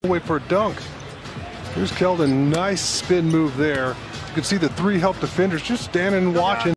Wait for a dunk. Here's Keldon, nice spin move there. You can see the three help defenders just standing and watching.